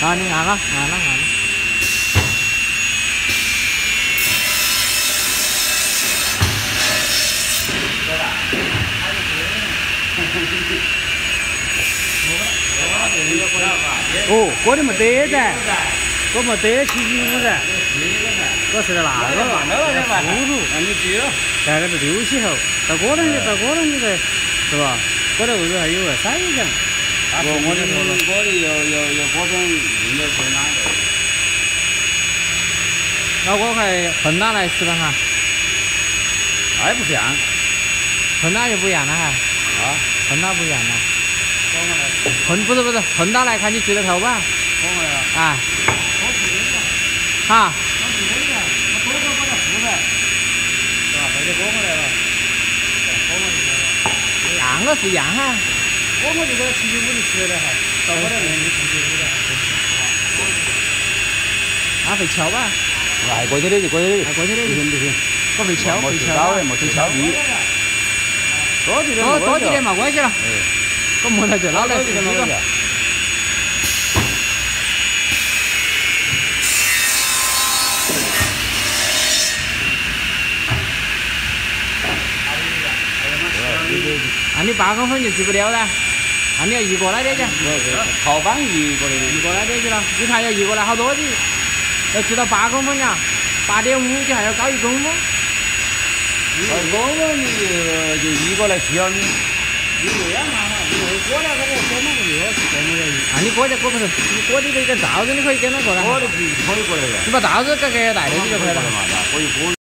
啊，你按了，按了，按了。哦，锅里没得噻，锅没得75噻，我吃的那个，腐乳， 那你记了， 在那个溜起后，到锅上去，是吧？锅的位置还有个塞一样。 我的有各种用的是哪个？ 那我还混哪来吃了哈？ 那不像， 混哪就不一样了哈。 啊， 混哪不一样了？混不是混哪来看你记得头吧？啊，哈。一样个是一样哈。我就在75的吃的哈，到我这里就75的。那会敲吧？ 哎，过去的就过去的， 过去的不行不行， 我会敲， 没敲的，没敲地， 多几点没关系了。我摸了就拿来吃这个。那你8公分就举不了了，那你要移过来点去。 靠板移过来的。 移过来点去了，你看要移过来好多的，要举到8公分呀，8.5就还要高1公分。 1公分你就移过来需要你。 你这样嘛哈，你过了这个锅嘛不热，那你锅不是，你锅里的一个罩子你可以跟它过来。 我的可以过来的。 你把罩子给带进去就可以了。 可以锅。